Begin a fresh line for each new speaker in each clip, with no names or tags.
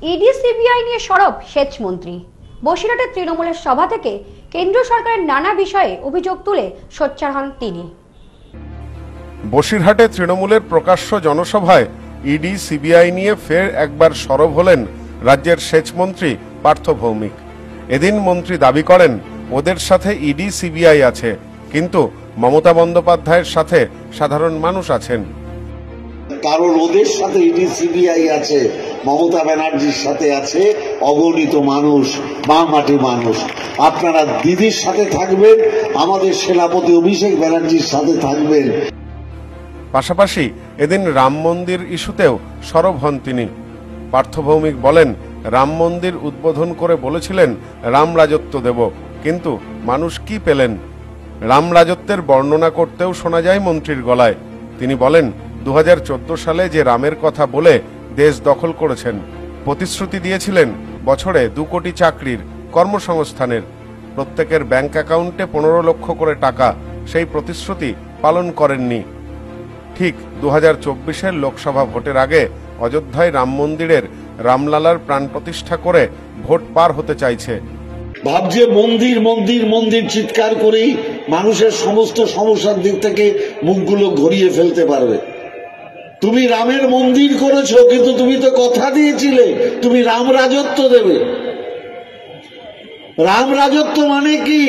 ED CBI নিয়ে সরব সেচ মন্ত্রী। বসিরহাটের তৃণমূলের সভা থেকে কেন্দ্র সরকারের নানা বিষয়ে অভিযোগ তুলে সোচ্চার হন তিনি।
বসিরহাটে তৃণমূলের প্রকাশ্য জনসভায় ইডি সিবিআই নিয়ে ফের একবার সরব হলেন রাজ্যের সেচ মন্ত্রী পার্থ ভৌমিক। এদিন মন্ত্রী দাবি করেন ওদের সাথে ইডি সিবিআই আছে, কিন্তু মমতা বন্দ্যোপাধ্যায়ের সাথে সাধারণ মানুষ আছেন।
কারণ ওদের সাথে ইডি সিবিআই আছে, মমতা ব্যানার্জির সাথে আছে অগণিত মানুষ, বামহাটি মানুষ। আপনারা দিদির সাথে থাকবেন, আমাদের সেনাপতি অভিষেক ব্যানার্জির সাথে থাকবেন।
পাশাপাশি এদিন রাম মন্দির ইস্যুতেও সরব হন তিনি। পার্থ ভৌমিক বলেন, রাম মন্দির উদ্বোধন করে বলেছিলেন রাম রাজত্ব দেব, কিন্তু মানুষ কি পেলেন? রাম রাজত্বের বর্ণনা করতেও শোনা যায় মন্ত্রীর গলায়। তিনি বলেন, 2014 সালে যে রামের কথা বলে দেশ দখল করেছেন, প্রতিশ্রুতি দিয়েছিলেন বছরে 2 কোটি চাকরির, কর্মসংস্থানের, প্রত্যেকের ব্যাংক অ্যাকাউন্টে 15 লক্ষ করে টাকা, সেই প্রতিশ্রুতি পালন করেননি। ঠিক 2024-এর লোকসভা ভোটের আগে অযোধ্যায় রাম মন্দিরের রামলালার প্রাণ প্রতিষ্ঠা করে ভোট পার হতে চাইছে।
ভাবছে মন্দির মন্দির মন্দির চিৎকার করেই মানুষের সমস্ত সমস্যার দিক থেকে মুখগুলো ঘুরিয়ে ফেলতে পারবে। তুমি রামের মন্দির করেছো, কিন্তু তুমি তো কথা দিয়েছিলে তুমি রাম রাজত্ব দেবে। রাম রাজত্ব মানে কি?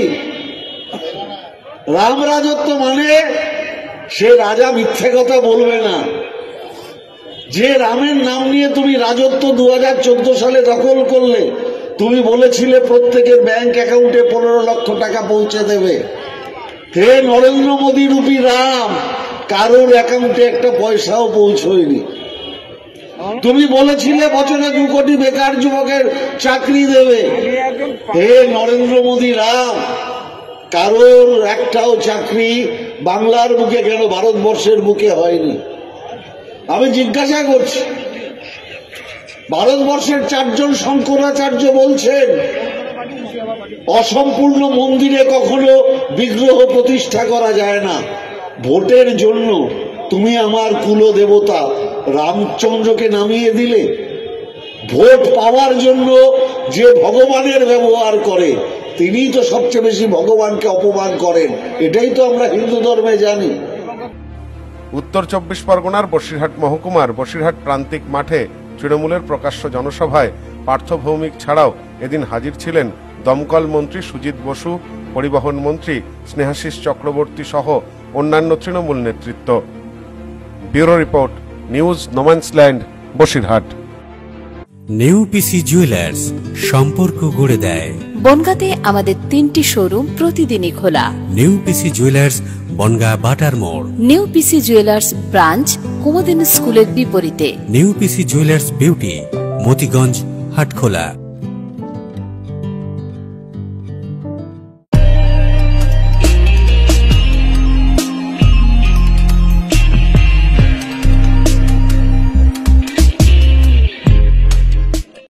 রাম রাজত্ব মানে সে রাজা মিথ্যে কথা বলবে না। যে রামের নাম নিয়ে তুমি রাজত্ব 2014 সালে দখল করলে, তুমি বলেছিলে প্রত্যেকের ব্যাংক অ্যাকাউন্টে 15 লক্ষ টাকা পৌঁছে দেবে। হে নরেন্দ্র মোদী রূপী রাম, কারোর অ্যাকাউন্টে একটা পয়সাও পৌঁছয়নি। তুমি বলেছিলে বছরে 2 কোটি বেকার যুবকের চাকরি দেবে। হে নরেন্দ্র মোদী রাম, কারোর একটাও চাকরি বাংলার বুকে কেন ভারতবর্ষের বুকে হয়নি? আমি জিজ্ঞাসা করছি, ভারতবর্ষের 4 জন শঙ্করাচার্য বলছেন অসম্পূর্ণ মন্দিরে কখনো বিগ্রহ প্রতিষ্ঠা করা যায় না। ভোটের জন্য তুমি আমার কুলদেবতা রামচন্দ্রকে নামিয়ে দিলে। ভোট পাওয়ার জন্য যে ভগবানের ব্যবহার করে, তিনিই তো সবচেয়ে বেশি ভগবানকে অপমান করেন। এটাই তো আমরা হিন্দু ধর্মে জানি।
উত্তর 24 পরগনার বসিরহাট মহকুমার বসিরহাট প্রান্তিক মাঠে তৃণমূলের প্রকাশ্য জনসভায় পার্থ ভৌমিক ছাড়াও এদিন হাজির ছিলেন দমকল মন্ত্রী সুজিত বসু, পরিবহন মন্ত্রী স্নেহাশিস চক্রবর্তী সহ অন্যান্য তৃণমূল নেতৃত্ব। Bureau report, news no man's land, Basirhat.
নেউপিসি জুয়েলার্স, সম্পর্ক গড়ে দেয়।
বনগাঁতে আমাদের 3টি শোরুম প্রতিদিনই খোলা।
নেউপিসি জুয়েলার্স, বনগাঁ বাটার মোড়।
নেউপিসি জুয়েলার্স ব্রাঞ্চ কুমদিন স্কুলের বিপরীতে।
নেউপিসি জুয়েলার্স বিউটি, মতিগঞ্জ, হাটখোলা।